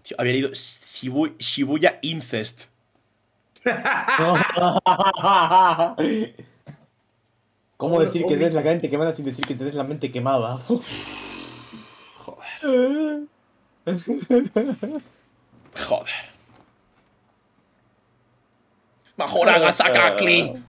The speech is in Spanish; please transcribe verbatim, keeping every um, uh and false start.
Tío, había leído Shibu- Shibuya Incest. ¿Cómo Or- decir que tienes la Origin. mente quemada sin decir que tienes la mente quemada? Joder. Joder. Majoraga Sakakli.